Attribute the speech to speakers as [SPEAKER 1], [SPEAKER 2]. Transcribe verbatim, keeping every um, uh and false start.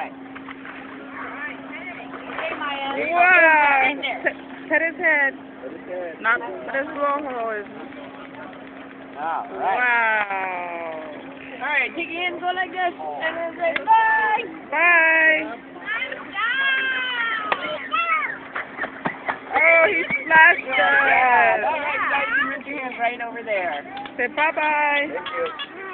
[SPEAKER 1] right. Okay, Maya.
[SPEAKER 2] Wow.
[SPEAKER 1] In there.
[SPEAKER 2] Pet his head.
[SPEAKER 3] Put his head.
[SPEAKER 2] Not put his blowhole.
[SPEAKER 3] All right.
[SPEAKER 2] Wow.
[SPEAKER 1] All right, take your hands, go like this, and then say bye.
[SPEAKER 2] Bye. Oh, he splashed
[SPEAKER 1] All
[SPEAKER 2] us.
[SPEAKER 1] right, guys, you put your hands right over there.
[SPEAKER 2] Say bye-bye.
[SPEAKER 3] Thank you.